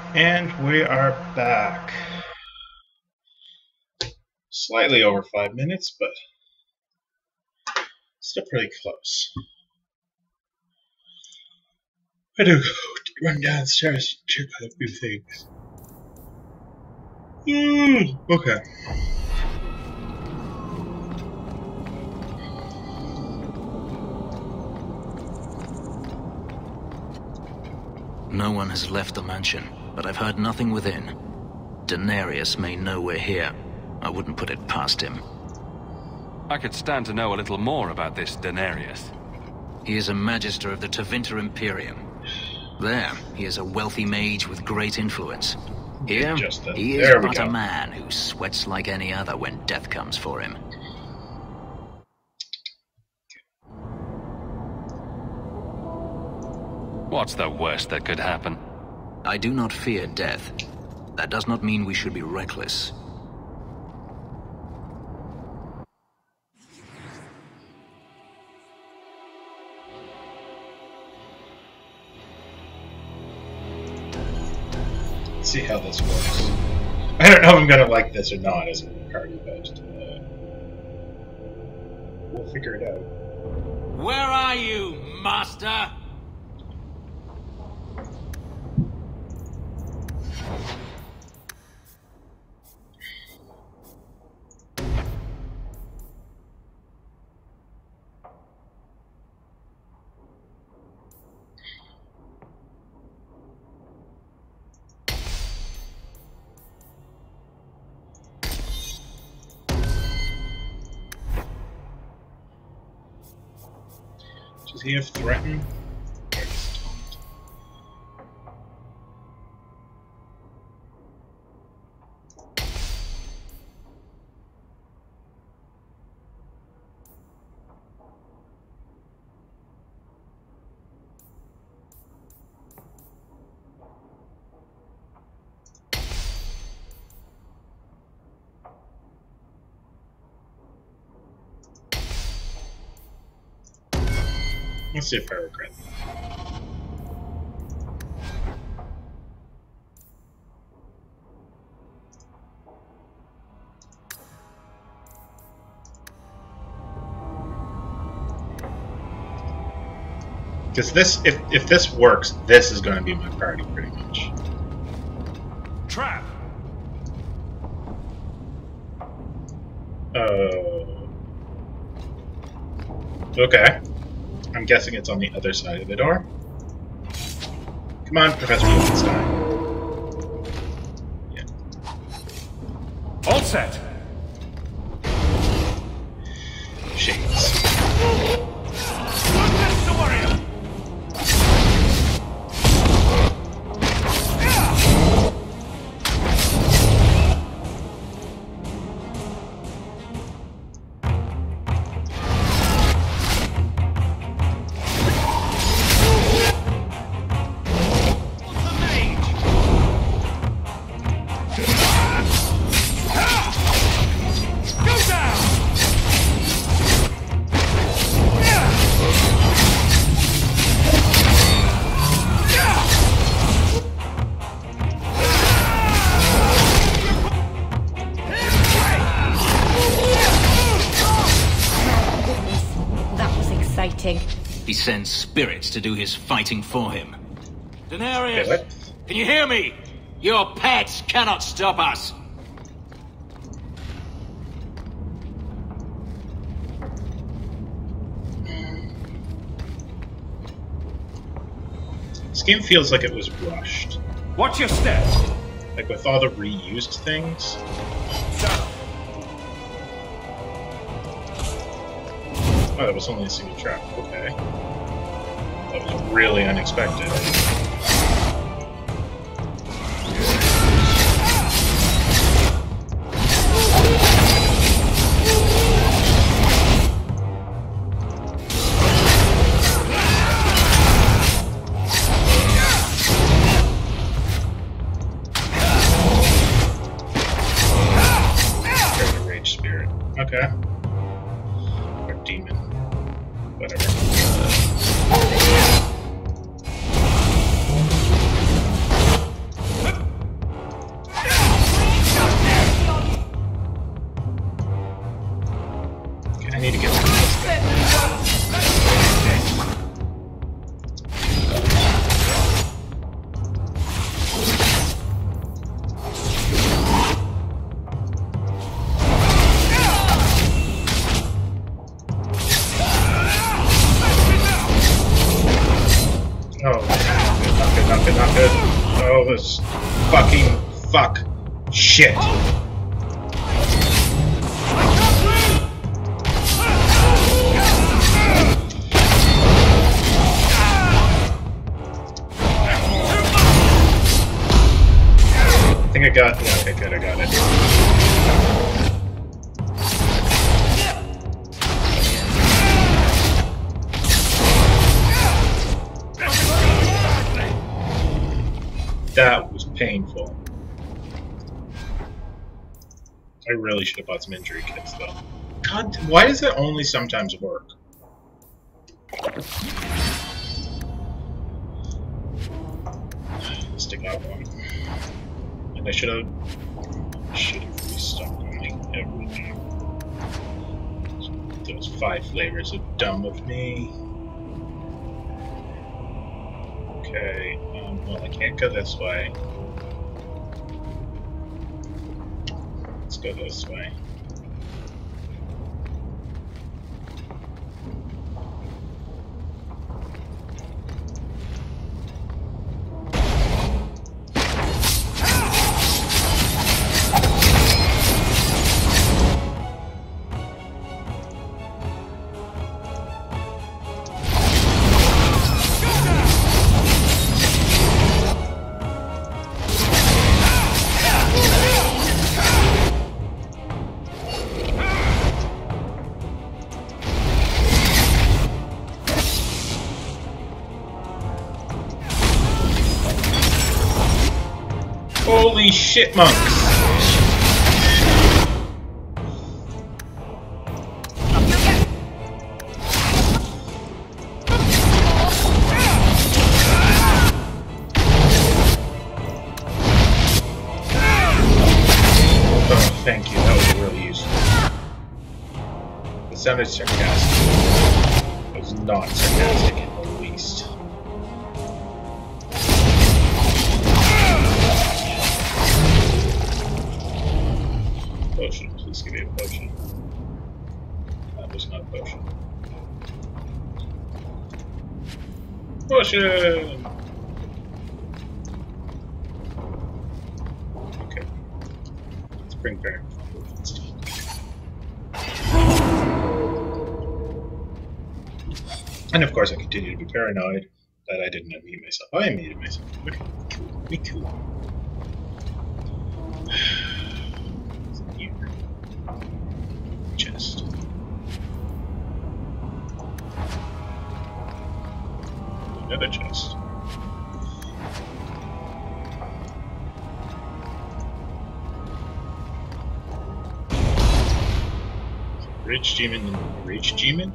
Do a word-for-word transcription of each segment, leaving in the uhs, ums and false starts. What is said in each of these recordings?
And we are back. Slightly over five minutes, but still pretty close. I do run downstairs and check out a few things. Mm, okay. No one has left the mansion, but I've heard nothing within. Denarius may know we're here. I wouldn't put it past him. I could stand to know a little more about this Denarius. He is a magister of the Tevinter Imperium. There, he is a wealthy mage with great influence. Here, Just a, he is there we but go. a man who sweats like any other when death comes for him. What's the worst that could happen? I do not fear death. That does not mean we should be reckless. Let's see how this works. I don't know if I'm gonna like this or not as a party, but uh, we'll figure it out. Where are you, master? Does he have threaten? Let's see if I regret that. Because this, if if this works, this is going to be my party pretty much. Trap! Uh. Okay. I'm guessing it's on the other side of the door. Come on, Professor Wolfenstein. Yeah. All set! Shades. He sends spirits to do his fighting for him. Denarius! Okay, what? Can you hear me? Your pets cannot stop us! This game feels like it was rushed. Watch your step! Like with all the reused things. Oh, that was only a single trap. Okay. That was really unexpected. There's a rage spirit. Okay. Or demon. Whatever. those fucking fuck shit. I think I got. Yeah, okay, good. I got it. That was painful. I really should have bought some injury kits, though. God, why does it only sometimes work? Stick out one. And I should have. Should have restocked on like everything. Those five flavors are dumb of me. Okay, um, well, I can't go this way. Let's go this way. Holy shit, monks! Oh, thank you, that was really useful. It sounded sarcastic. It was not sarcastic in the least. Potion, please give me a potion. That was not a potion. Potion! Okay. Let's bring back potions. And of course I continue to be paranoid that I didn't unmute myself. I unmuted myself. Okay, cool. Me too. Chest. Another chest. Rich demon and rich demon?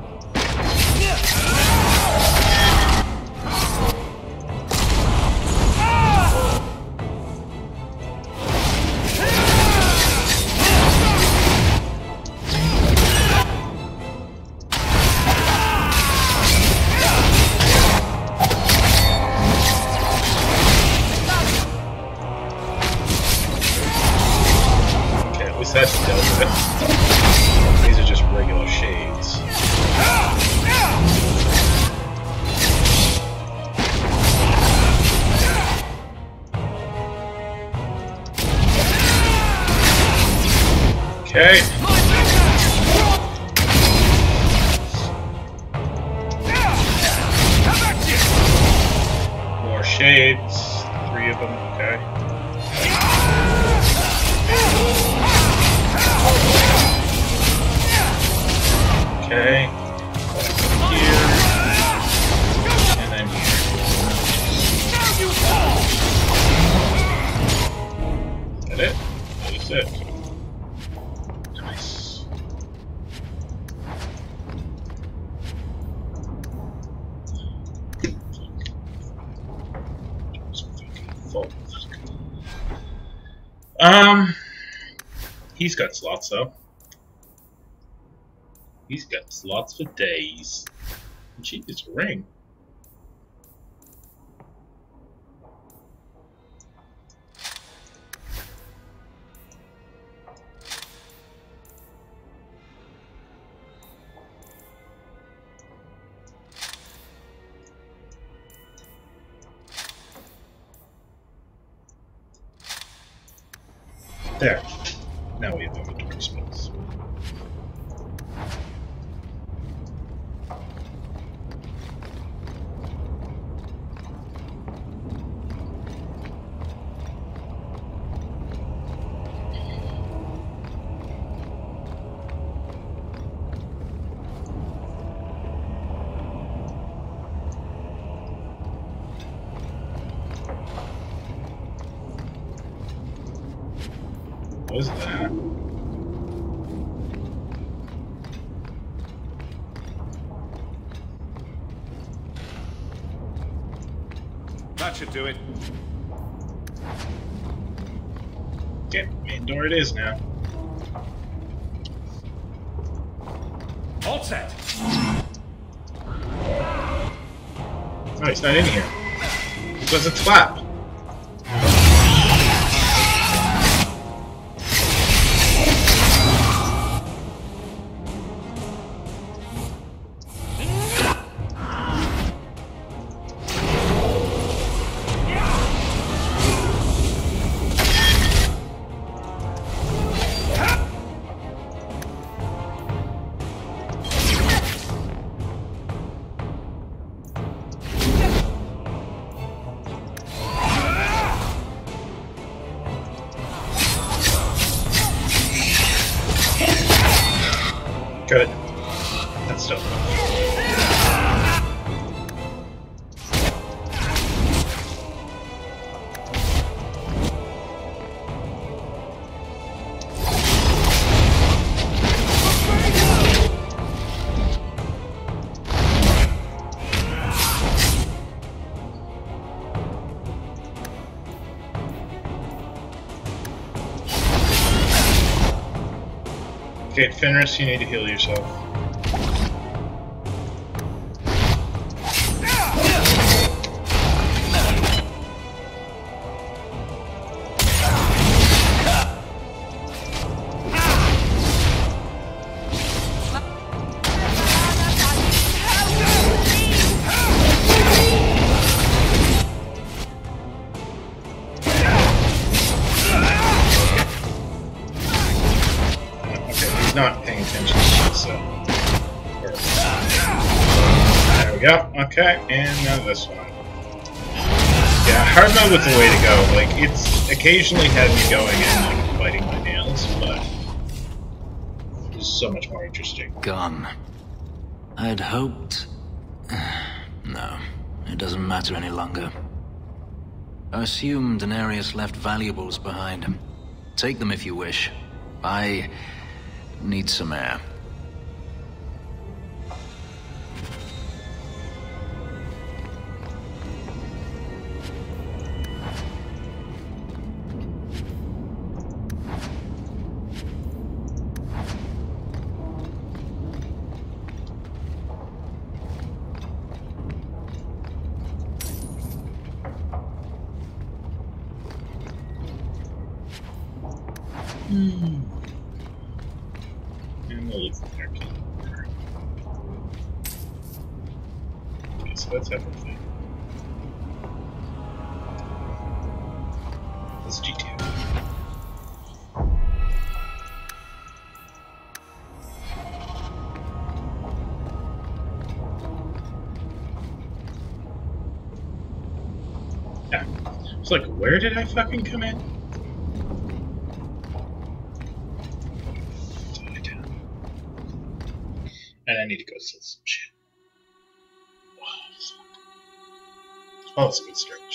That's dealt with. These are just regular shades. Okay. More shades. Three of them. Okay. Okay, here, and then here. Is that it? That is it. Nice. Um, he's got slots though. He's got slots for days. Jeez, ring. There. Now we have inventory space. What was that? That should do it. Okay, main door it is now. All set. Oh, he's not in here. It doesn't clap. Good. That's still Okay, Fenris, you need to heal yourself. Not paying attention to this, so. There we go. Okay, and now this one. Yeah, hard mode was the way to go. Like, it's occasionally had me going and like biting my nails, but it's so much more interesting. Gone. I'd hoped... No, it doesn't matter any longer. I assume Denarius left valuables behind. Take them if you wish. I... need some air. Hmm. Okay, so that's everything. That's G T A. Yeah. It's like, where did I fucking come in? And I need to go sell some shit. Oh, that's a good stretch.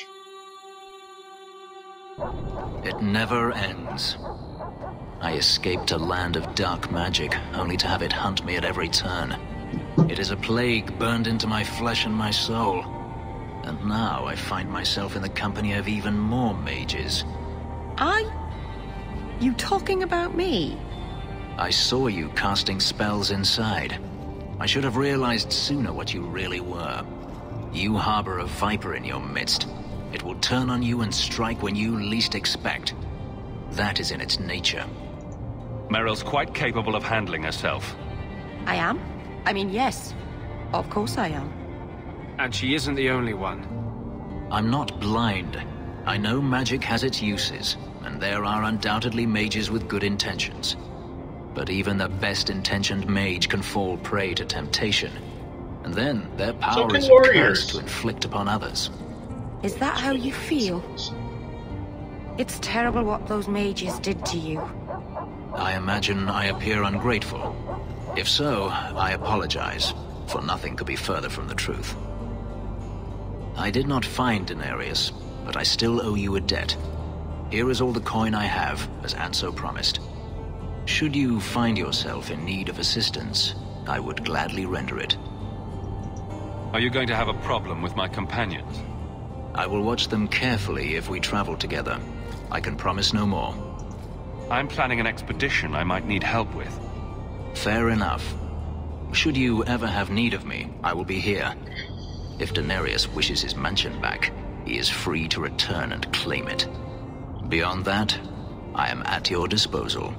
It never ends. I escaped a land of dark magic, only to have it hunt me at every turn. It is a plague burned into my flesh and my soul. And now I find myself in the company of even more mages. I... You talking about me? I saw you casting spells inside. I should have realized sooner what you really were. You harbor a viper in your midst. It will turn on you and strike when you least expect. That is in its nature. Meryl's quite capable of handling herself. I am? I mean, yes. Of course I am. And she isn't the only one. I'm not blind. I know magic has its uses, and and there are undoubtedly mages with good intentions. But even the best-intentioned mage can fall prey to temptation. And then their power can is a curse warriors. to inflict upon others. Is that how you feel? It's terrible what those mages did to you. I imagine I appear ungrateful. If so, I apologize, for nothing could be further from the truth. I did not find Denarius, but I still owe you a debt. Here is all the coin I have, as Anso promised. Should you find yourself in need of assistance, I would gladly render it. Are you going to have a problem with my companions? I will watch them carefully if we travel together. I can promise no more. I'm planning an expedition I might need help with. Fair enough. Should you ever have need of me, I will be here. If Denarius wishes his mansion back, he is free to return and claim it. Beyond that, I am at your disposal.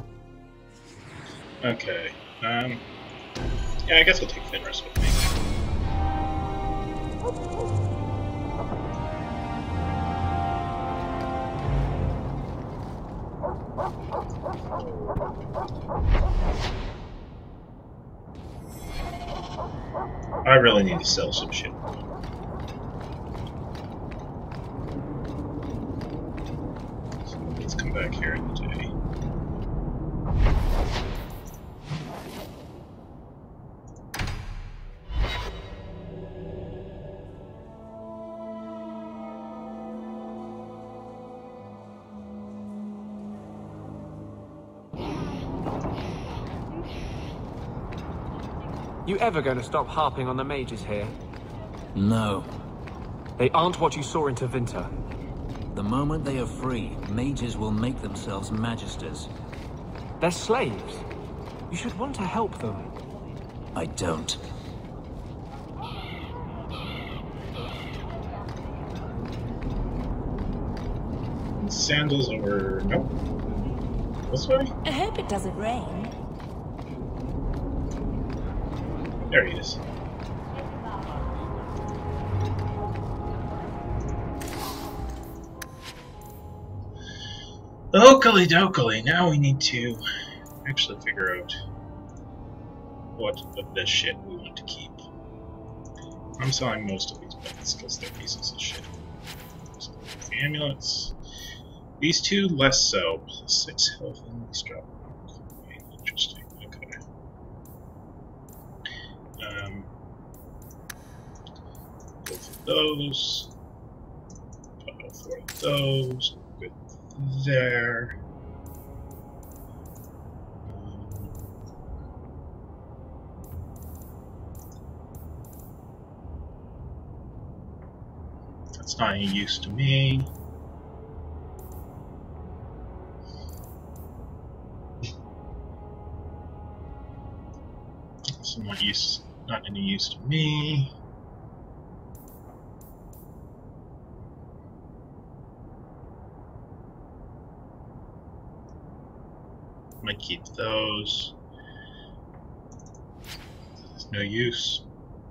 Okay. Um. Yeah, I guess I'll take Fenris with me. I really need to sell some shit. So let's come back here in the day. You ever going to stop harping on the mages here? No. They aren't what you saw in Tevinter. The moment they are free, mages will make themselves magisters. They're slaves. You should want to help them. I don't. Sandals over. Nope. This way? I hope it doesn't rain. There he is. Oakley dokley, now we need to actually figure out what of this shit we want to keep. I'm selling most of these bets because they're pieces of shit. So, the amulets. These two less so. Plus six health and these drop. Interesting. Okay. Um, go for those. Go for those. Good there. Um, that's not any use to me. That's not use. Not any use to me. Might keep those. There's no use.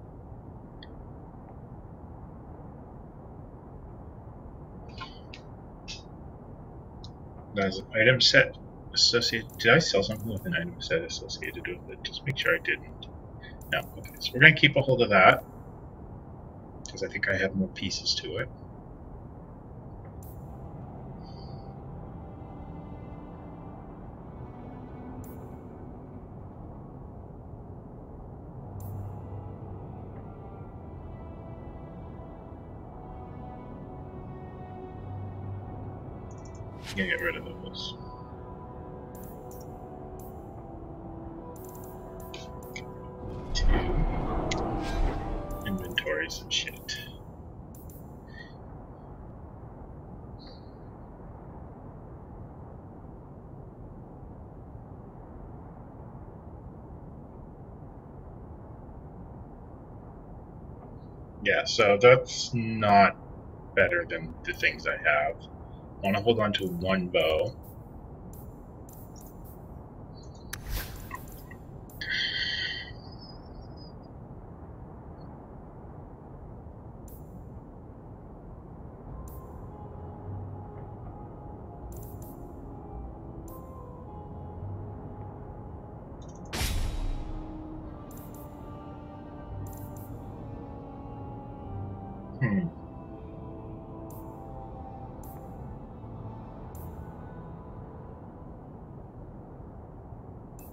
There's an item set associated. Did I sell something with an item set associated with it? Just make sure I didn't. No. Okay, so we're going to keep a hold of that because I think I have more pieces to it. I'm gonna get rid of those. To inventory some shit. Yeah, so that's not better than the things I have. I want to hold on to one bow.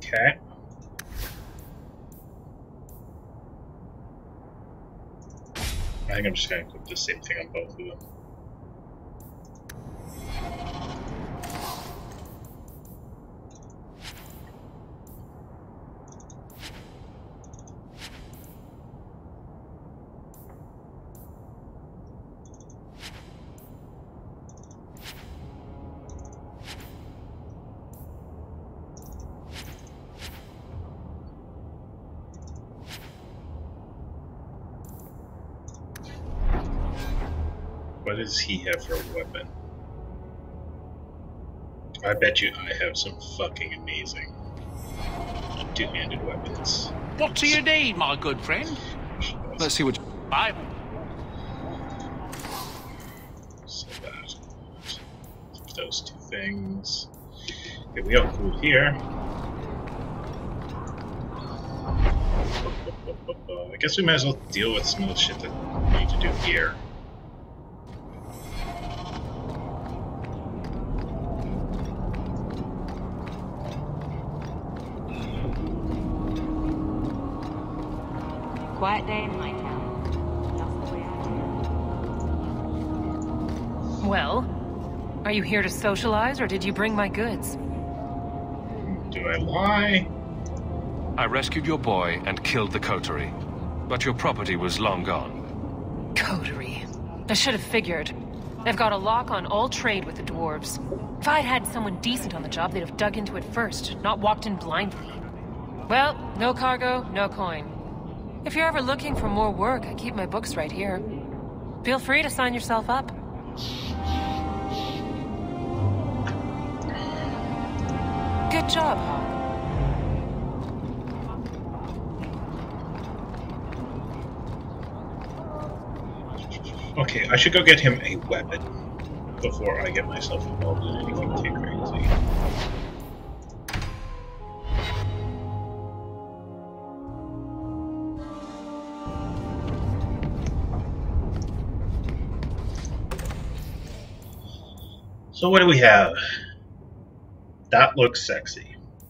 Okay. I think I'm just going to equip the same thing on both of them. What does he have for a weapon? I bet you I have some fucking amazing two-handed weapons. What do you need, my good friend? Let's see what... I... So that. Those two things. Okay, we are cool here. I guess we might as well deal with some of the shit that we need to do here. Quiet day in Hightown. Just the way I am. Well, are you here to socialize, or did you bring my goods? Do I lie? I rescued your boy and killed the coterie, but your property was long gone. Coterie. I should have figured. They've got a lock on all trade with the dwarves. If I'd had someone decent on the job, they'd have dug into it first, not walked in blindly. Well, no cargo, no coin. If you're ever looking for more work, I keep my books right here. Feel free to sign yourself up. Good job, Hawk. Okay, I should go get him a weapon before I get myself involved in anything too crazy. So what do we have? That looks sexy.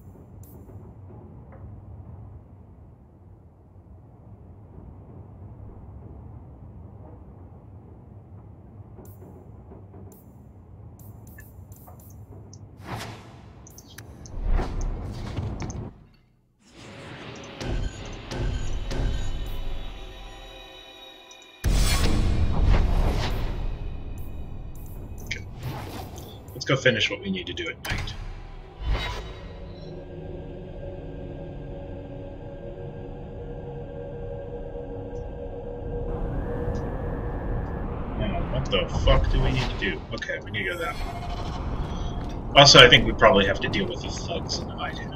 Let's go finish what we need to do at night. Now, what the fuck do we need to do? Okay, we need to go that way. Also, I think we probably have to deal with the thugs in the Hightown.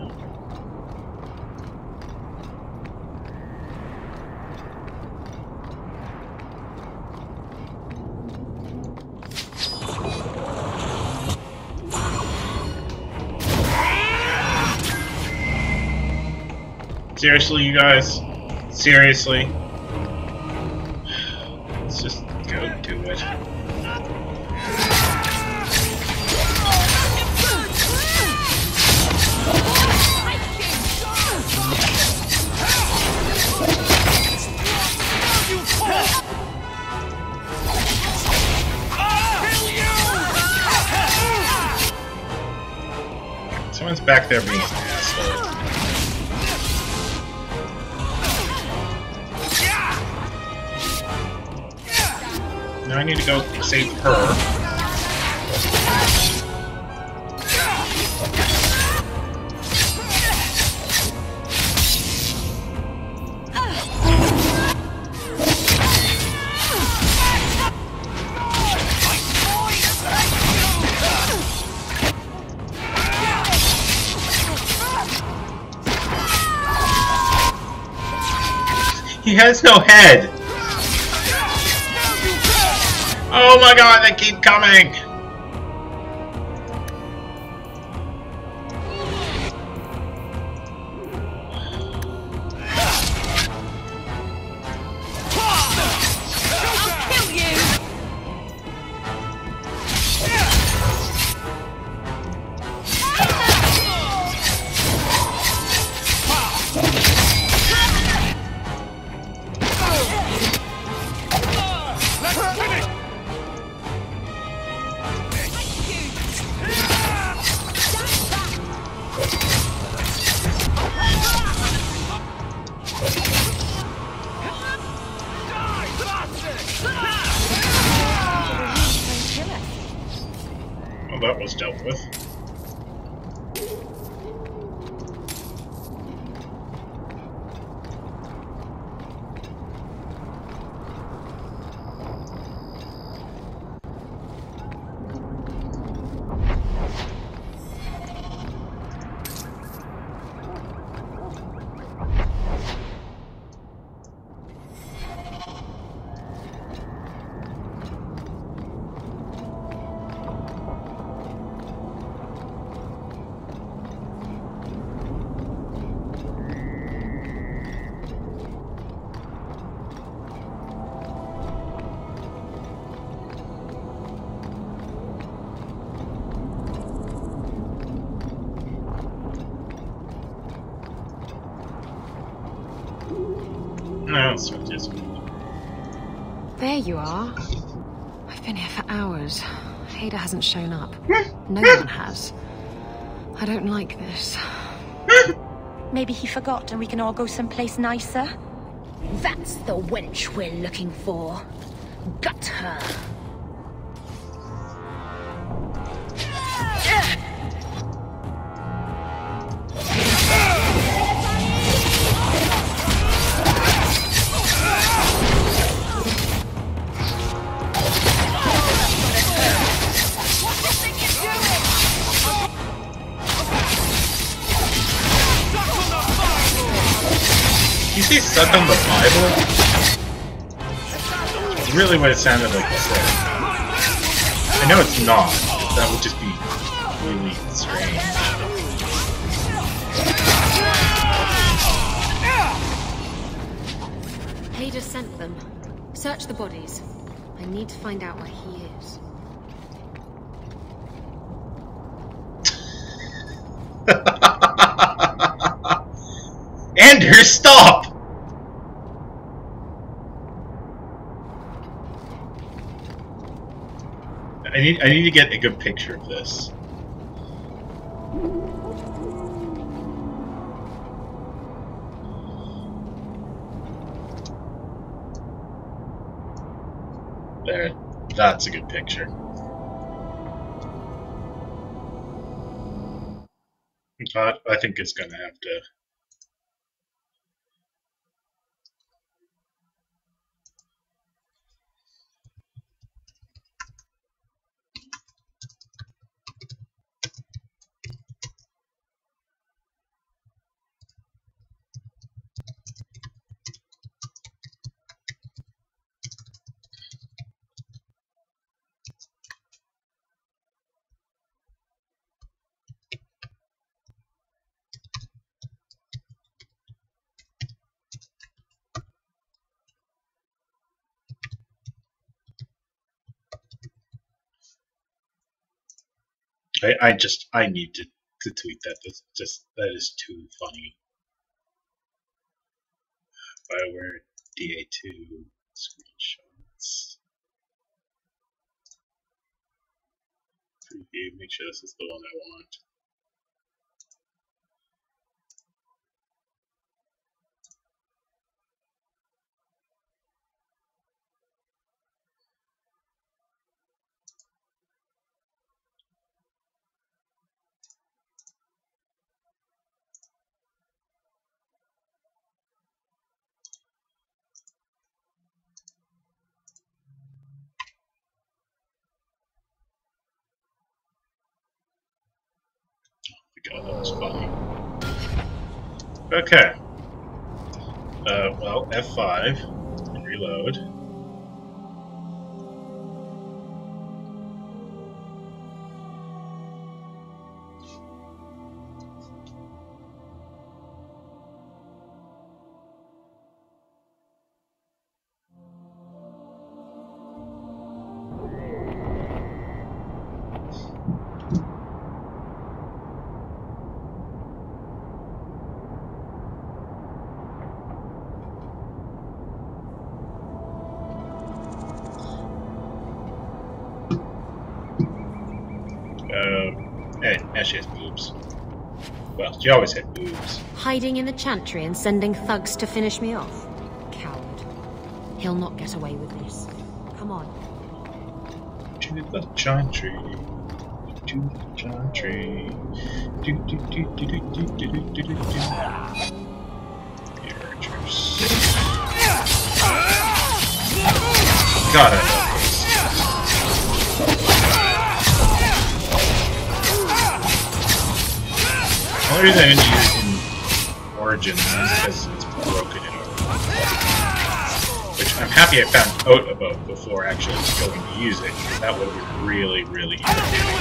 Seriously, you guys? Seriously? Let's just go do it. Someone's back there being an asshole. Now I need to go save her. He has no head! Oh my god, they keep coming! I'll kill you! dealt with. No, it's not just me. There you are. I've been here for hours. Ada hasn't shown up. No one has. I don't like this. Maybe he forgot and we can all go someplace nicer. That's the wench we're looking for. Gut her. You say suck on the Bible? It's really what it sounded like you said. I know it's not. That would just be really strange. Ada sent them. Search the bodies. I need to find out where he is. Ender, stop! I need I need to get a good picture of this. There. That's a good picture. But I think it's gonna have to. I, I just, I need to, to tweet that. That's just, that is too funny. BioWare D A two screenshots. Preview, make sure this is the one I want. God, that was funny. Okay. Uh, well, F five and reload. She has boobs. Well, she always had boobs. Hiding in the chantry and sending thugs to finish me off? Coward. He'll not get away with this. Come on. To the chantry. to the chantry. Do, do, do, do, do, do, do, do, do, do. The archers. God, I love this. The only reason I didn't use it in Origins is because it's broken in Overwatch. Which I'm happy I found out about before actually going to use it, because that would have been really, really irritating.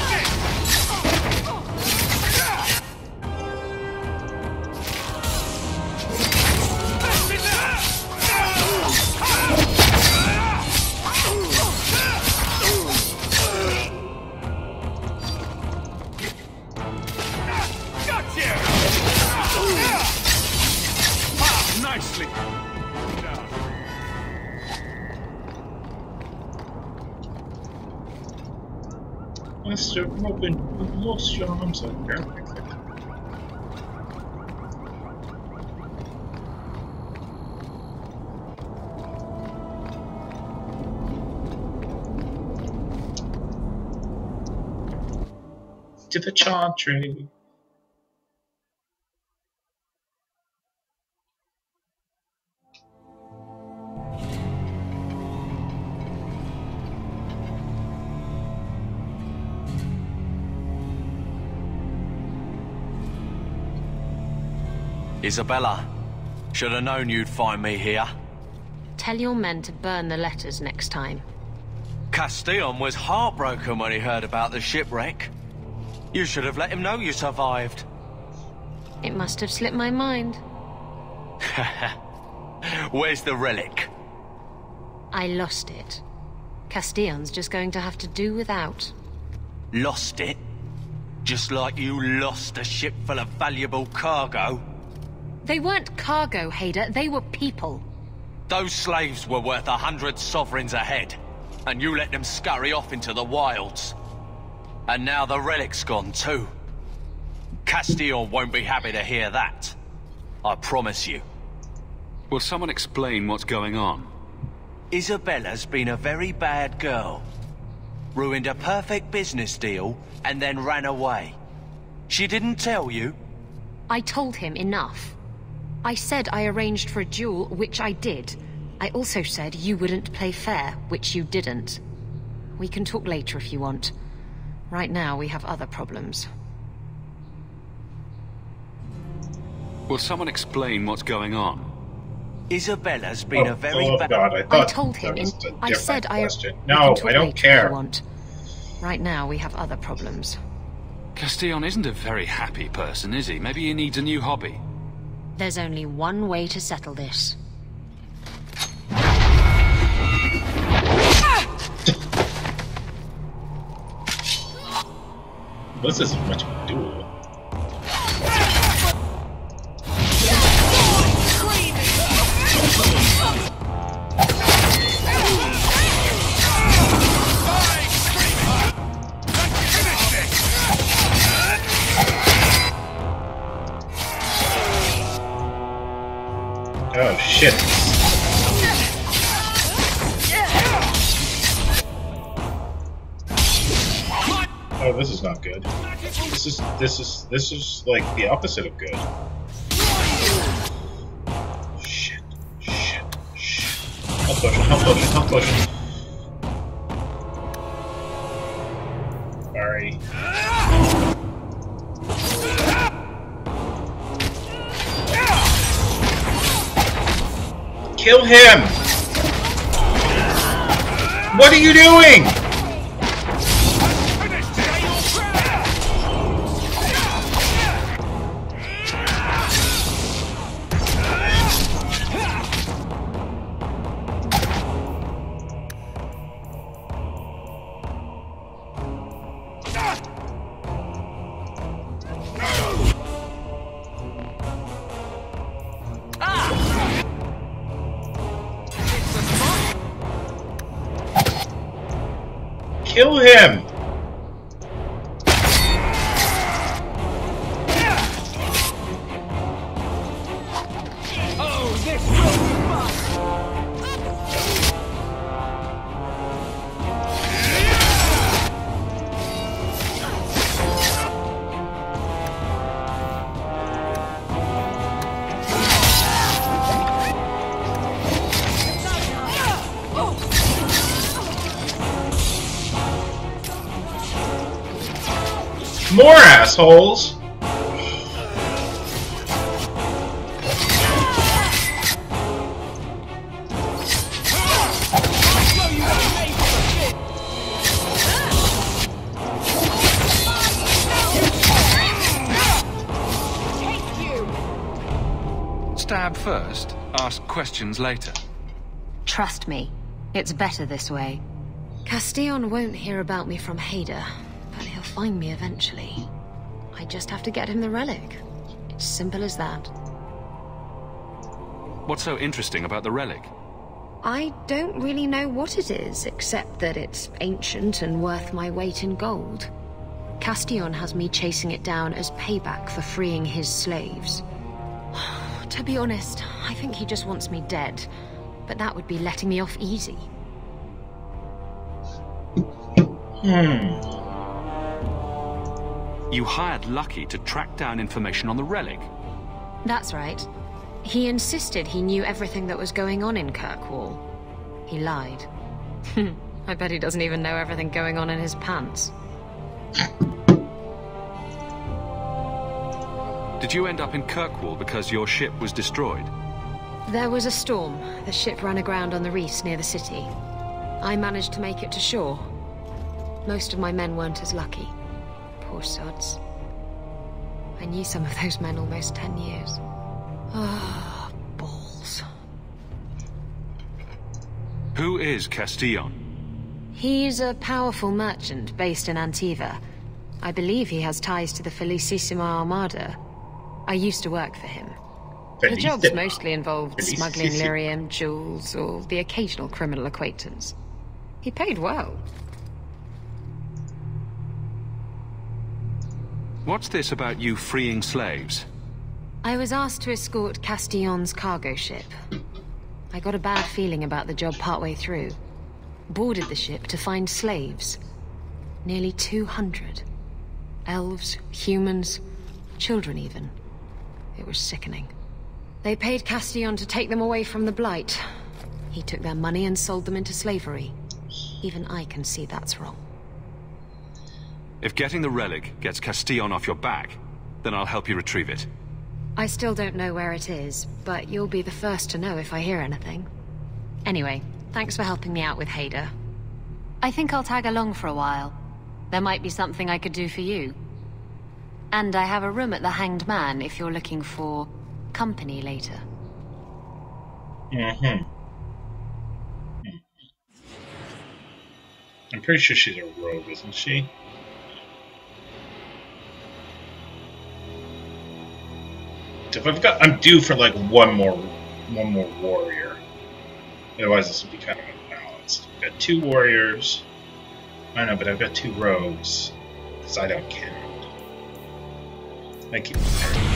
Nicely. Mister Robin, you've lost your arms up there. To the chantry. Isabella, should have known you'd find me here. Tell your men to burn the letters next time. Castillon was heartbroken when he heard about the shipwreck. You should have let him know you survived. It must have slipped my mind. Where's the relic? I lost it. Castillon's just going to have to do without. Lost it? Just like you lost a ship full of valuable cargo? They weren't cargo, Hader. They were people. Those slaves were worth a hundred sovereigns a head, and you let them scurry off into the wilds. And now the relic's gone too. Castillon won't be happy to hear that. I promise you. Will someone explain what's going on? Isabella's been a very bad girl. Ruined a perfect business deal, and then ran away. She didn't tell you? I told him enough. I said I arranged for a duel, which I did. I also said you wouldn't play fair, which you didn't. We can talk later if you want. Right now, we have other problems. Will someone explain what's going on? Isabella's been oh, a very oh bad... God, I, thought I told him in... I said question. I... No, I don't care. If you want. Right now, we have other problems. Castillon isn't a very happy person, is he? Maybe he needs a new hobby. There's only one way to settle this. This isn't much of a duel. Oh shit. Oh, this is not good. This is this is this is like the opposite of good. Shit. Shit. Shit. Health potion, health potion, health potion. Sorry. Kill him! What are you doing? Kill him! Oh, this will be fun! More assholes! Stab first, ask questions later. Trust me, it's better this way. Castillon won't hear about me from Hader, but he'll find me eventually. I just have to get him the relic. It's simple as that. What's so interesting about the relic? I don't really know what it is, except that it's ancient and worth my weight in gold. Castillon has me chasing it down as payback for freeing his slaves. To be honest, I think he just wants me dead, but that would be letting me off easy. Hmm. You hired Lucky to track down information on the relic? That's right. He insisted he knew everything that was going on in Kirkwall. He lied. I bet he doesn't even know everything going on in his pants. Did you end up in Kirkwall because your ship was destroyed? There was a storm. The ship ran aground on the reefs near the city. I managed to make it to shore. Most of my men weren't as lucky. Poor sods. I knew some of those men almost ten years. Ah, balls. Who is Castillon? He's a powerful merchant based in Antiva. I believe he has ties to the Felicissima Armada. I used to work for him. The jobs mostly involved smuggling lyrium, jewels, or the occasional criminal acquaintance. He paid well. What's this about you freeing slaves? I was asked to escort Castillon's cargo ship. I got a bad feeling about the job partway through. Boarded the ship to find slaves. Nearly two hundred. Elves, humans, children even. It was sickening. They paid Castillon to take them away from the Blight. He took their money and sold them into slavery. Even I can see that's wrong. If getting the relic gets Castillon off your back, then I'll help you retrieve it. I still don't know where it is, but you'll be the first to know if I hear anything. Anyway, thanks for helping me out with Hader. I think I'll tag along for a while. There might be something I could do for you. And I have a room at the Hanged Man if you're looking for company later. Mm-hmm. I'm pretty sure she's a rogue, isn't she? If I've got, I'm due for like one more, one more warrior. Otherwise, this would be kind of unbalanced. I've got two warriors. I know, but I've got two rogues because I don't count. I keep comparing.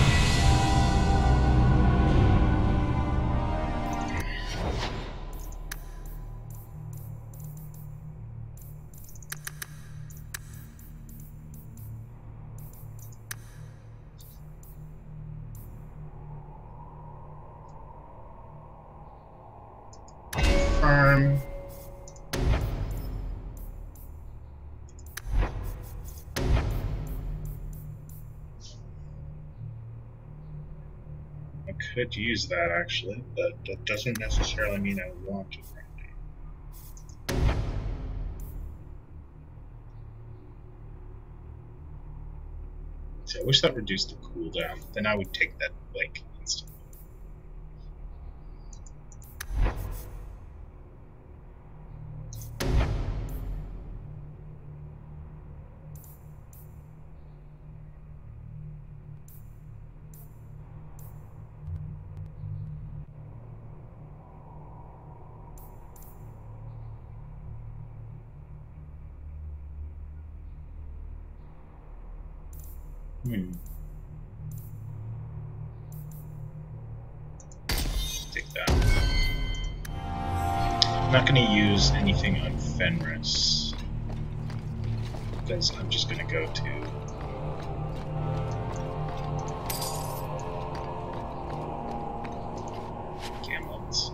Confirm. I could use that actually, but that doesn't necessarily mean I want it right now. See, I wish that reduced the cooldown. Then I would take that like instantly. Hmm. Take that. I'm not going to use anything on Fenris because I'm just going to go to Camlets.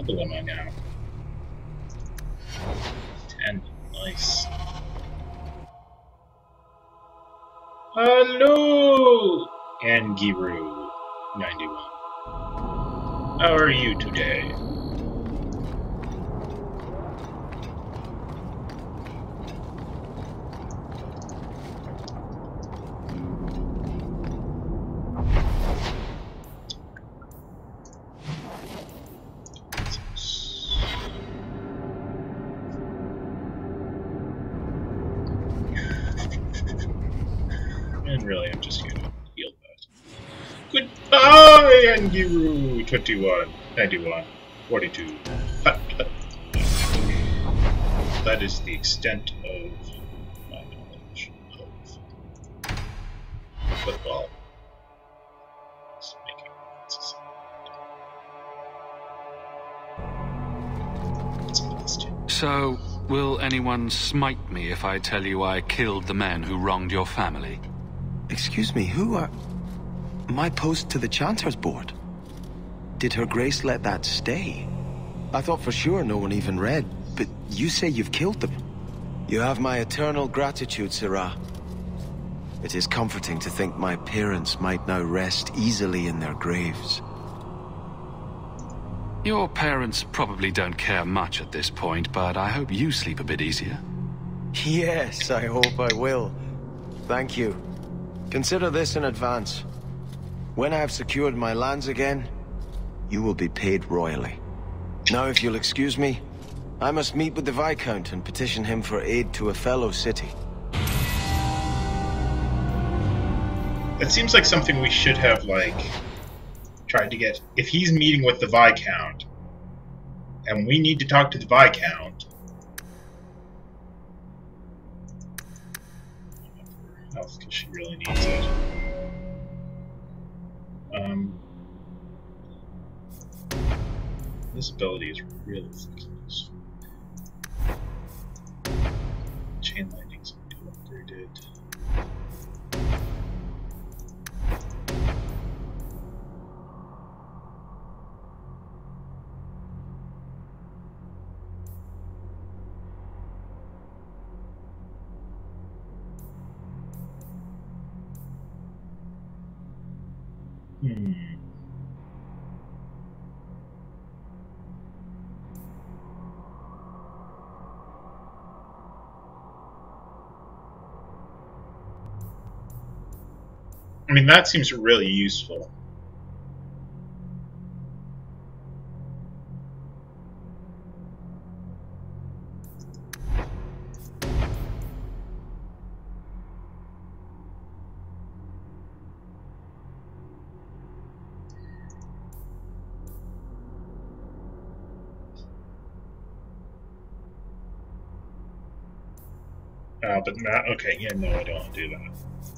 level am I now? ten. Nice. Hello! Angiru ninety-one. How are you today? And really, I'm just here to heal that. Goodbye, Angiru! twenty-one, ninety-one, forty-two. Hut, hut. That is the extent of my knowledge of football. It's making sense. So, will anyone smite me if I tell you I killed the men who wronged your family? Excuse me, who are... My post to the Chanter's board? Did Her Grace let that stay? I thought for sure no one even read, but you say you've killed them. You have my eternal gratitude, Sirah. It is comforting to think my parents might now rest easily in their graves. Your parents probably don't care much at this point, but I hope you sleep a bit easier. Yes, I hope I will. Thank you. Consider this in advance. When I have secured my lands again, you will be paid royally. Now, if you'll excuse me, I must meet with the Viscount and petition him for aid to a fellow city. That seems like something we should have, like, tried to get. If he's meeting with the Viscount, and we need to talk to the Viscount, health, because she really needs it. Um, this ability is really fucking useful. Chain lightning's upgraded. Hmm. I mean, that seems really useful. Uh, but not, okay, yeah, no, I don't want to do that.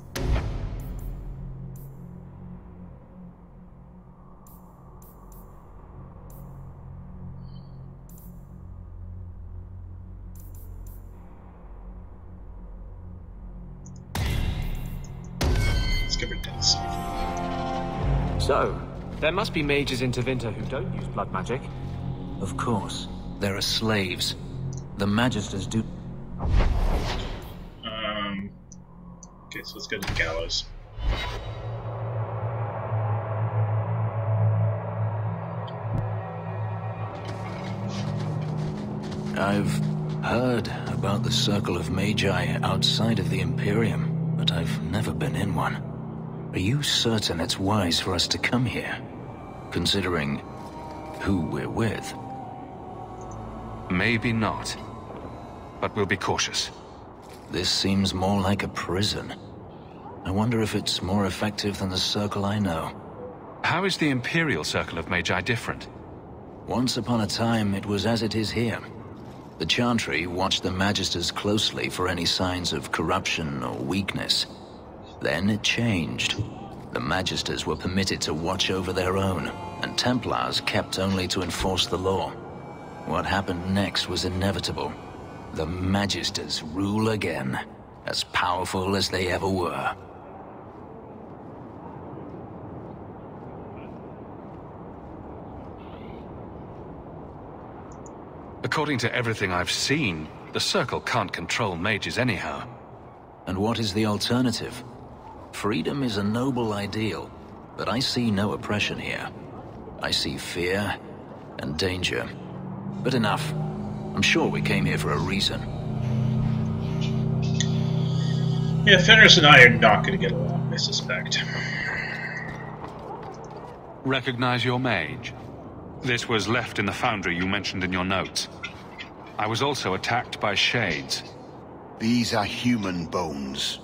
Let's give her death. So, there must be mages in Tevinter who don't use blood magic. Of course. There are slaves. The Magisters do... Um... Okay, so let's go to the gallows. I've heard about the Circle of Magi outside of the Imperium, but I've never been in one. Are you certain it's wise for us to come here, considering who we're with? Maybe not, but we'll be cautious. This seems more like a prison. I wonder if it's more effective than the Circle I know. How is the Imperial Circle of Magi different? Once upon a time, it was as it is here. The Chantry watched the Magisters closely for any signs of corruption or weakness. Then it changed. The Magisters were permitted to watch over their own, and Templars kept only to enforce the law. What happened next was inevitable. The Magisters rule again, as powerful as they ever were. According to everything I've seen, the Circle can't control mages anyhow. And what is the alternative? Freedom is a noble ideal, but I see no oppression here. I see fear and danger. But enough. I'm sure we came here for a reason. Yeah, Fenris and I are not going to get along, I suspect. Recognize your mage? This was left in the foundry you mentioned in your notes. I was also attacked by shades. These are human bones.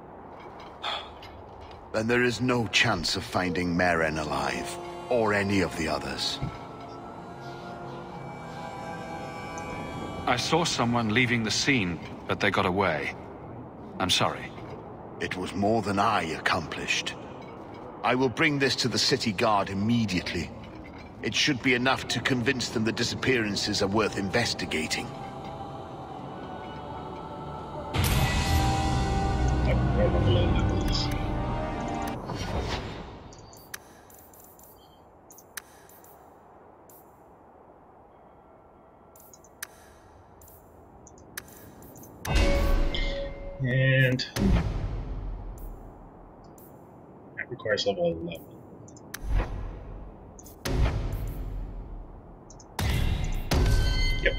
Then there is no chance of finding Meren alive, or any of the others. I saw someone leaving the scene, but they got away. I'm sorry. It was more than I accomplished. I will bring this to the city guard immediately. It should be enough to convince them the disappearances are worth investigating. And that requires level eleven. Yep.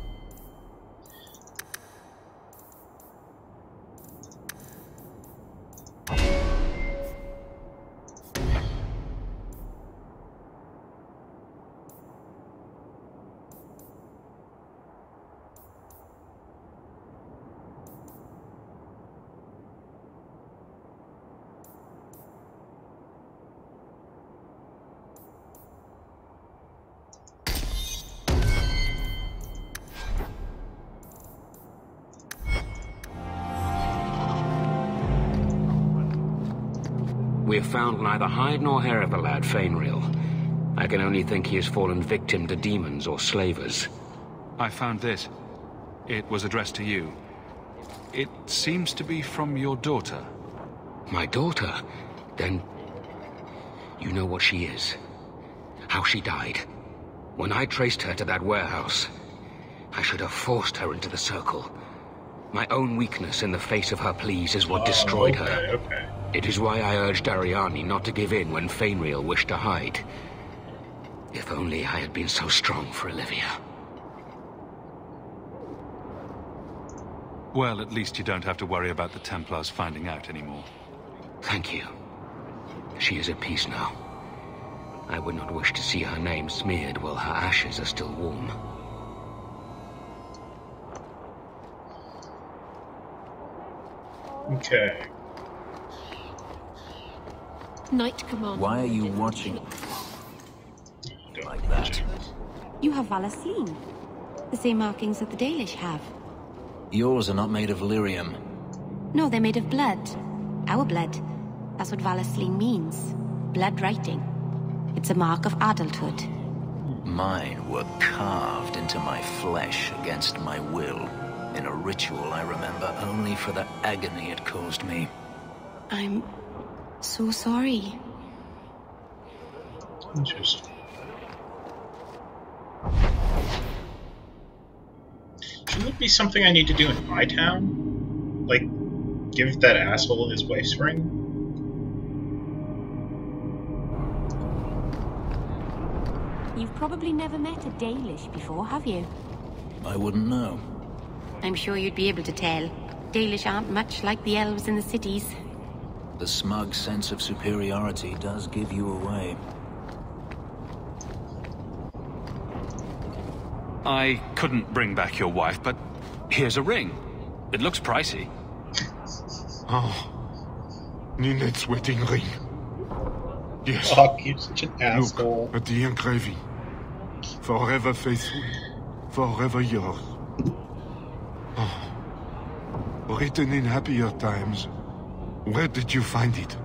We have found neither hide nor hair of the lad, Fainriel. I can only think he has fallen victim to demons or slavers. I found this. It was addressed to you. It seems to be from your daughter. My daughter? Then... you know what she is. How she died. When I traced her to that warehouse, I should have forced her into the Circle. My own weakness in the face of her pleas is what Oh, destroyed okay, her. okay. It is why I urged Ariani not to give in when Fainriel wished to hide. If only I had been so strong for Olivia. Well, at least you don't have to worry about the Templars finding out anymore. Thank you. She is at peace now. I would not wish to see her name smeared while her ashes are still warm. Okay. Knight Commander. Why are you watching like that? You have Valasleen. The same markings that the Dalish have. Yours are not made of lyrium. No, they're made of blood. Our blood. That's what Valasleen means. Blood writing. It's a mark of adulthood. Mine were carved into my flesh against my will, in a ritual I remember only for the agony it caused me. I'm so sorry. Interesting. Shouldn't it be something I need to do in my town? Like, give that asshole his wife's ring? You've probably never met a Dalish before, have you? I wouldn't know. I'm sure you'd be able to tell. Dalish aren't much like the elves in the cities. The smug sense of superiority does give you away. I couldn't bring back your wife, but here's a ring. It looks pricey. Oh, Ninette's wedding ring. Yes. Oh, you're such an asshole. Look at the engraving. Forever faithful, forever yours. Oh. Written in happier times. Where did you find it?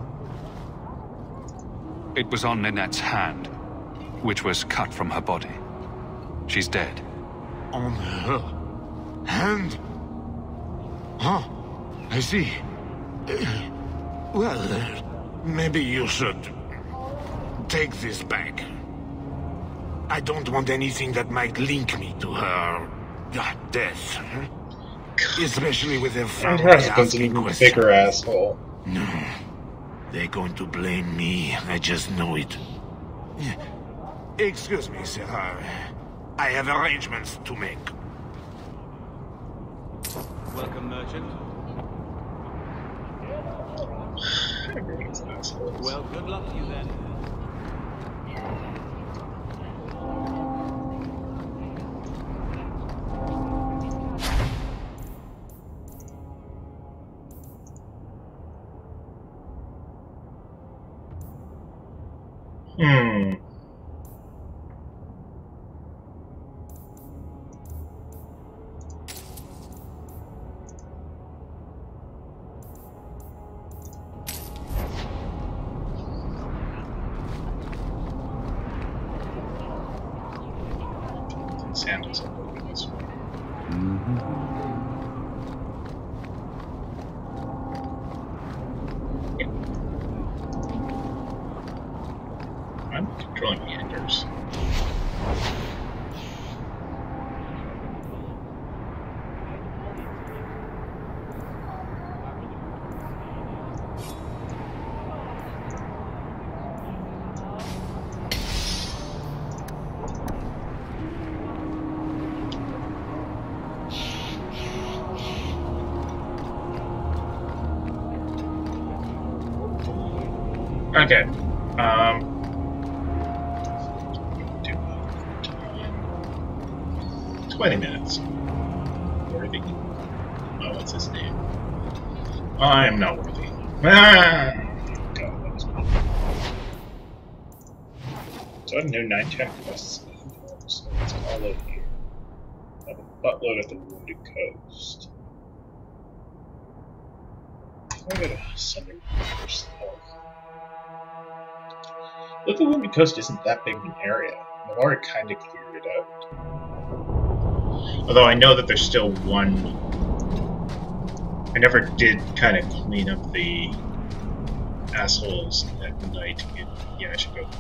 It was on Ninette's hand, which was cut from her body. She's dead. On her hand? Huh, I see. Uh, well, uh, maybe you should take this back. I don't want anything that might link me to her uh, death. Huh? Especially with their And family her husband's an asking even questions. bigger asshole. No. They're going to blame me. I just know it. Excuse me, sir. I have arrangements to make. Welcome, merchant. Everyone's assholes. Well, good luck to you then. Hmm. Sandals are moving this way. I'm controlling the enders. Okay. Um. Twenty minutes. Worthy. Oh, what's his name? I am not worthy. Ah! God, that was me. So I have no nine check quests anymore, so let's call it here. I have a buttload at the Wounded Coast. I gotta summon first. But the Wounded Coast isn't that big of an area. I've already kind of cleared it out. Although I know that there's still one. I never did kind of clean up the assholes at night. Yeah, I should go.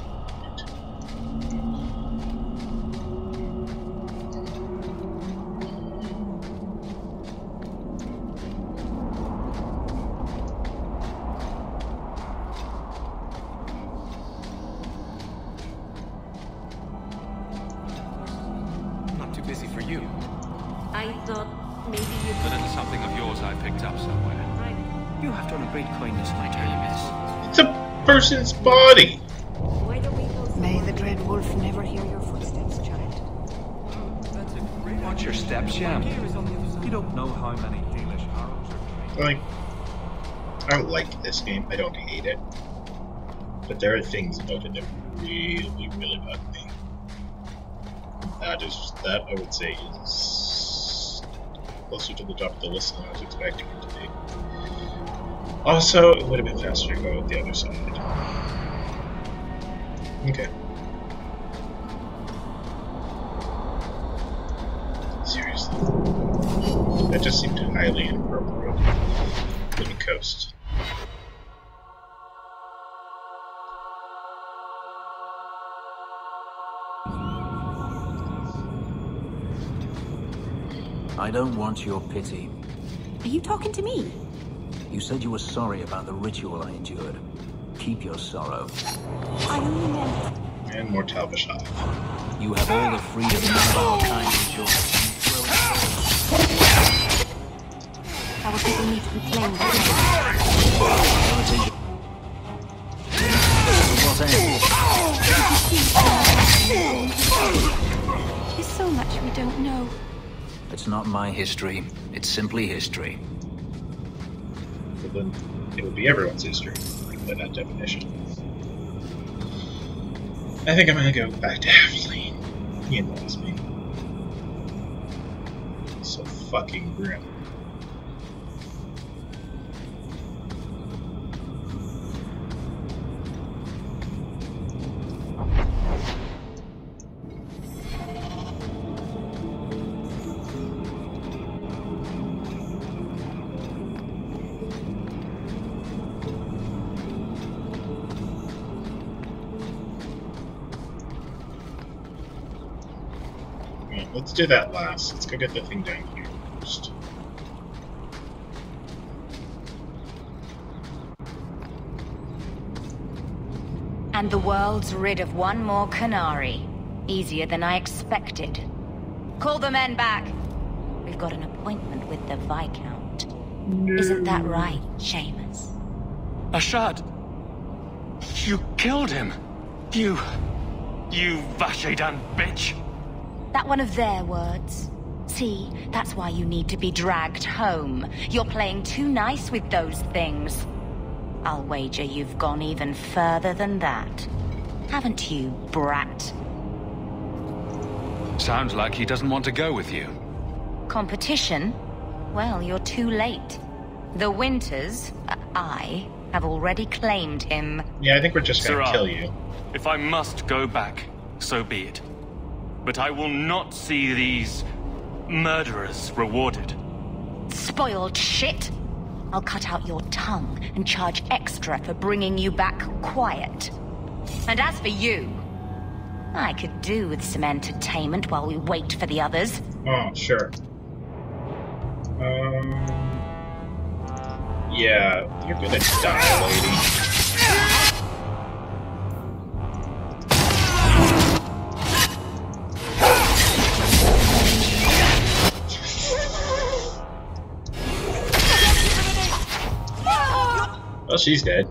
I thought maybe you But it's something of yours I picked up somewhere. You have done a great kindness, my dear miss. It's a person's body! Why don't we go May the Dread Wolf never hear your footsteps, child. Watch your steps, Sham. You don't know how many Dalish arrows are Like, I like this game. I don't hate it. But there are things about it that really, really bug me. That is, that I would say is closer to the top of the list than I was expecting it to be. Also, it would have been faster to go with the other side. Okay. Seriously. That just seemed highly inappropriate. Living Coast. I don't want your pity. Are you talking to me? You said you were sorry about the ritual I endured. Keep your sorrow. I only meant... And more Talbashov. You have all the freedom none of our kind enjoys. Our people need to be claimed. Heritage. To what end? There's so much we don't know. It's not my history. It's simply history. But then it would be everyone's history, by that definition. I think I'm gonna go back to Halfling. He annoys me. So fucking grim. let's do that last. Let's go get the thing down here first. And the world's rid of one more Qunari. Easier than I expected. Call the men back. We've got an appointment with the Viscount. No. Isn't that right, Seamus? Ashad! You killed him! You... You Vashedan bitch! That one of their words. See, that's why you need to be dragged home. You're playing too nice with those things. I'll wager you've gone even further than that. Haven't you, brat? Sounds like he doesn't want to go with you. Competition? Well, you're too late. The Winters, uh, I, have already claimed him. Yeah, I think we're just gonna Sirah, kill you. If I must go back, so be it. But I will not see these... murderers rewarded. Spoiled shit! I'll cut out your tongue and charge extra for bringing you back quiet. And as for you, I could do with some entertainment while we wait for the others. Oh, sure. Um... Yeah, you're gonna die, lady. Well, she's dead.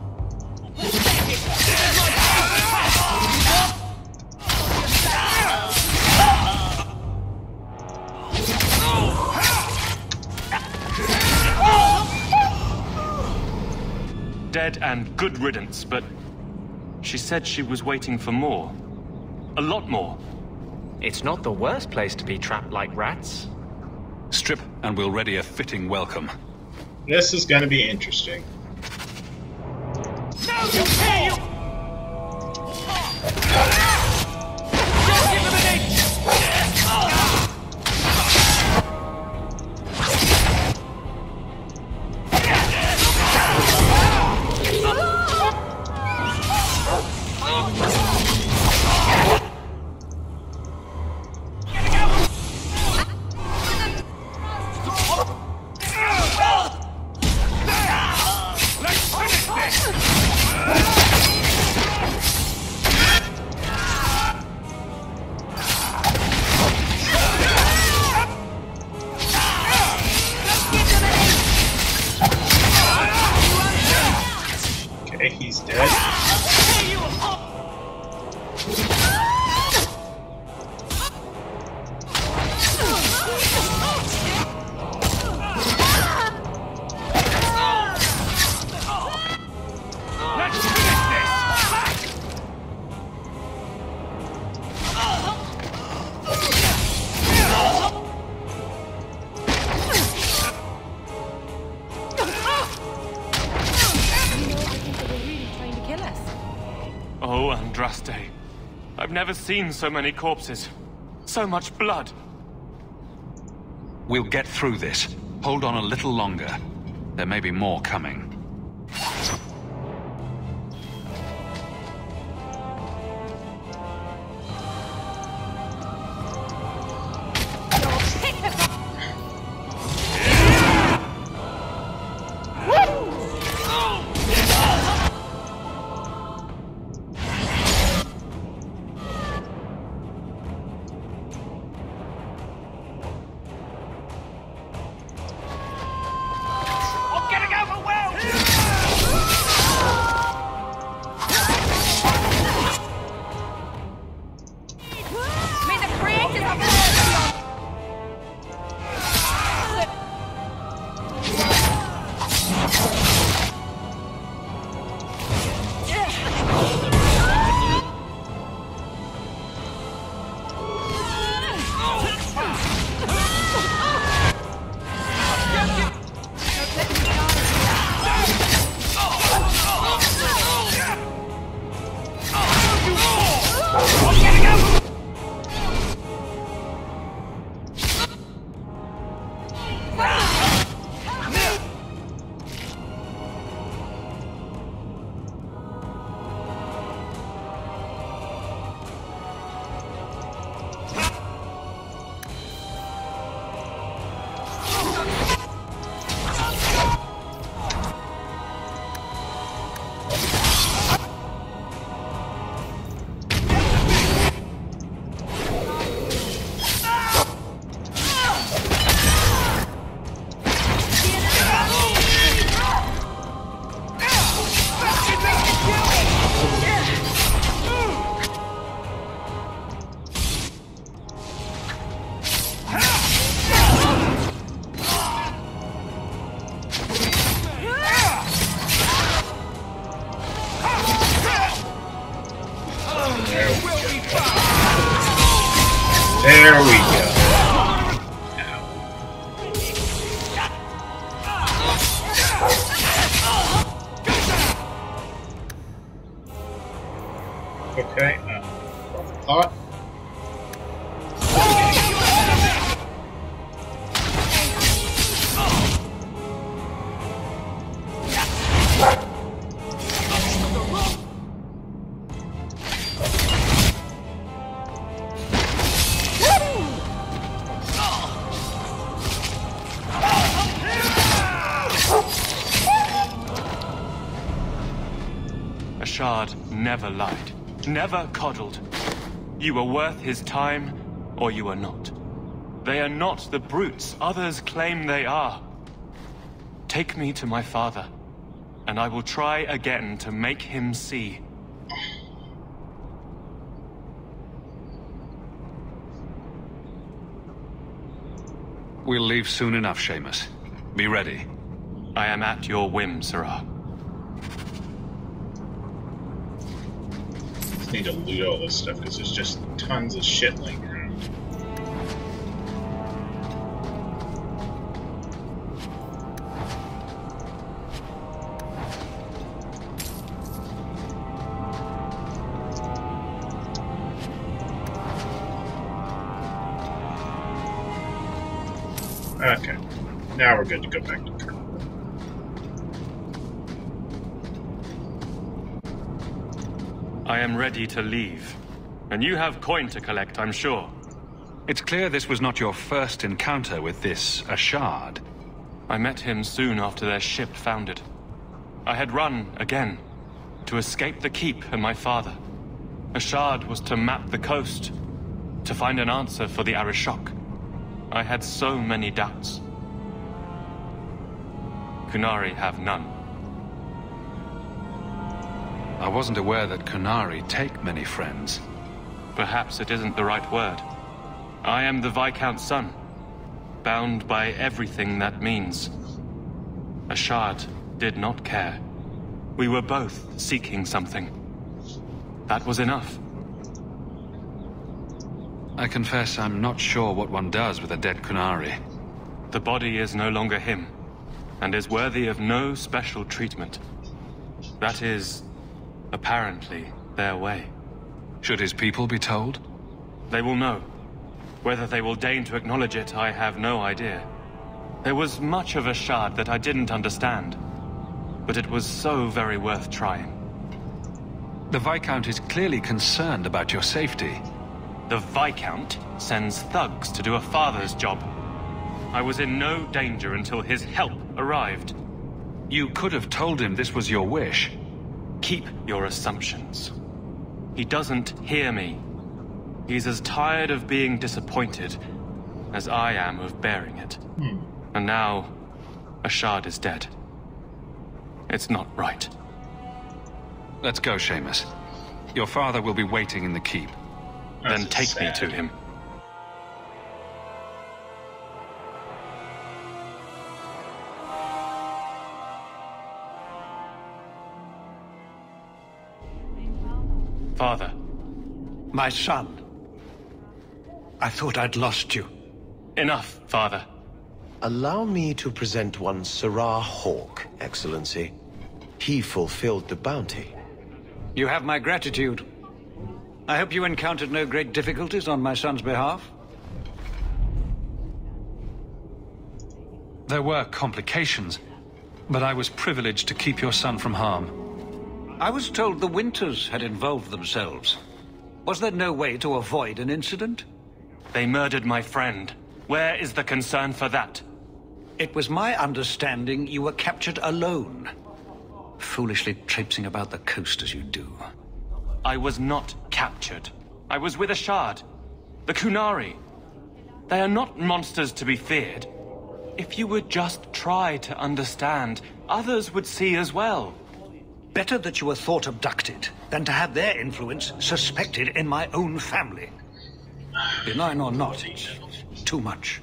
Dead and good riddance, but she said she was waiting for more. A lot more. It's not the worst place to be trapped like rats. Strip, and we'll ready a fitting welcome. This is gonna be interesting. No, you can't! He's dead. Oh, Andraste. I've never seen so many corpses. So much blood. We'll get through this. Hold on a little longer. There may be more coming. I'm getting overwhelmed! There we go. Okay, uh, thought. Ashard never lied, never coddled. You were worth his time, or you are not. They are not the brutes others claim they are. Take me to my father, and I will try again to make him see. We'll leave soon enough, Seamus. Be ready. I am at your whim, Sirrah. Need to loot all this stuff because there's just tons of shit laying around. Okay, now we're good to go back to Colonel. I am ready to leave. And you have coin to collect, I'm sure. It's clear this was not your first encounter with this Ashard. I met him soon after their ship foundered. I had run again, to escape the keep and my father. Ashard was to map the coast, to find an answer for the Arishok. I had so many doubts. Qunari have none. I wasn't aware that Qunari take many friends. Perhaps it isn't the right word. I am the Viscount's son, bound by everything that means. Ashard did not care. We were both seeking something. That was enough. I confess I'm not sure what one does with a dead Qunari. The body is no longer him, and is worthy of no special treatment. That is, apparently, their way. Should his people be told? They will know. Whether they will deign to acknowledge it, I have no idea. There was much of Ashard that I didn't understand, but it was so very worth trying. The Viscount is clearly concerned about your safety. The Viscount sends thugs to do a father's job. I was in no danger until his help arrived. You could have told him this was your wish. Keep your assumptions. He doesn't hear me. He's as tired of being disappointed as I am of bearing it. Hmm. And now, Ashard is dead. It's not right. Let's go, Seamus. Your father will be waiting in the keep. Then take sad. me to him. Father. My son. I thought I'd lost you. Enough, Father. Allow me to present one Sirrah Hawke, Excellency. He fulfilled the bounty. You have my gratitude. I hope you encountered no great difficulties on my son's behalf. There were complications, but I was privileged to keep your son from harm. I was told the Winters had involved themselves. Was there no way to avoid an incident? They murdered my friend. Where is the concern for that? It was my understanding you were captured alone. Foolishly traipsing about the coast as you do. I was not captured. I was with Ashard. The Qunari. They are not monsters to be feared. If you would just try to understand, others would see as well. Better that you were thought abducted than to have their influence suspected in my own family. Benign or not, it's too much.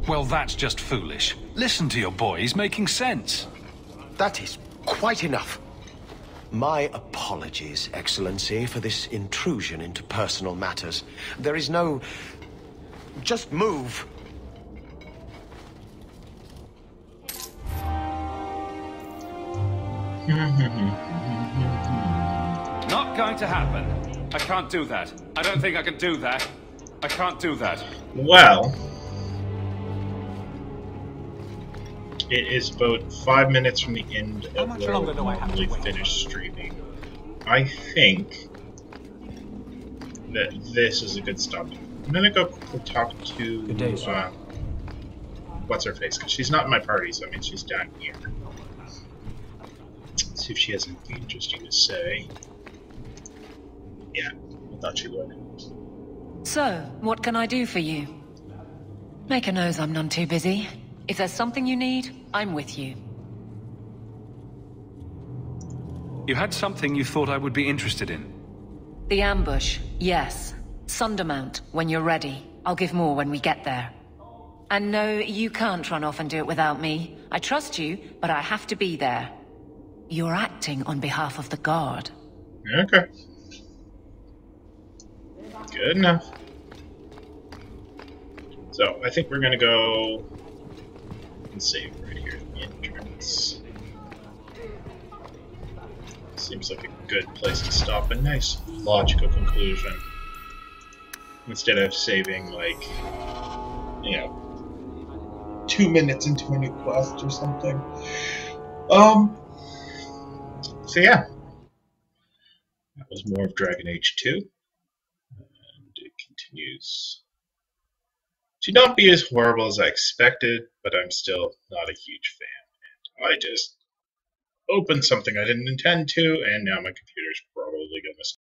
Well, that's just foolish. Listen to your boy, he's making sense. That is quite enough. My apologies, Excellency, for this intrusion into personal matters. There is no... Just move. Not going to happen. I can't do that. I don't think I can do that. I can't do that. Well... It is about five minutes from the end of much where longer we'll do I have to normally wait? finish streaming. I think that this is a good stop. I'm gonna go quickly talk to Good day, sir. uh, what's her face, because she's not in my party, so I mean she's down here. Let's see if she has anything interesting to say. Yeah, I thought she would. So, what can I do for you? Make a nose I'm none too busy. If there's something you need, I'm with you. You had something you thought I would be interested in. The ambush, yes. Sundermount, when you're ready. I'll give more when we get there. And no, you can't run off and do it without me. I trust you, but I have to be there. You're acting on behalf of the Guard. Okay. Good enough. So, I think we're gonna go and save right here at the entrance. Seems like a good place to stop. A nice logical conclusion. Instead of saving, like, you know, two minutes into a new quest or something. Um, so yeah. That was more of Dragon Age two. And it continues to not be as horrible as I expected, but I'm still not a huge fan. And I just opened something I didn't intend to, and now my computer's broken.